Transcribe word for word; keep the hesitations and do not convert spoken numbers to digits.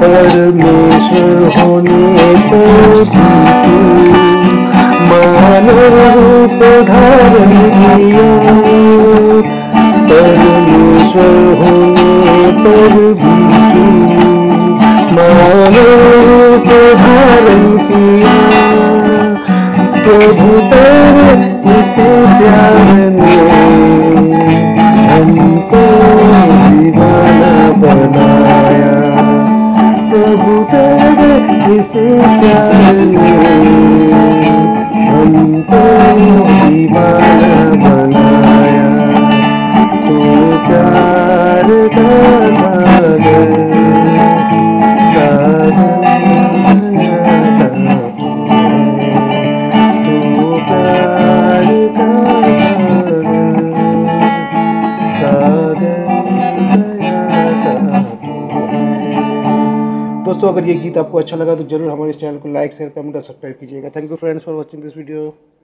परमेश्वर होने पर भी मानव रूप धारण किया। परमेश्वर होने पर भी मानव रूप धारण किया। प्रभु तेरे इसे प्यार ने हमको दीवाना बनाया। प्रभु तेरे इसे प्यार ने हमको दीवाना बनाया। तो प्यार का सागर दोस्तों, अगर ये गीत आपको अच्छा लगा तो जरूर हमारे इस चैनल को लाइक शेयर कमेंट और सब्सक्राइब कीजिएगा। Thank you friends for watching this video.